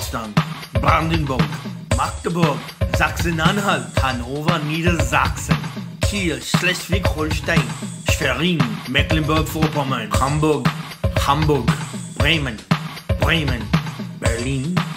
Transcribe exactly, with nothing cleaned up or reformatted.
Potsdam, Brandenburg, Magdeburg, Sachsen-Anhalt, Hannover, Niedersachsen, Kiel, Schleswig-Holstein, Schwerin, Mecklenburg-Vorpommern, Hamburg, Hamburg, Bremen, Bremen, Berlin,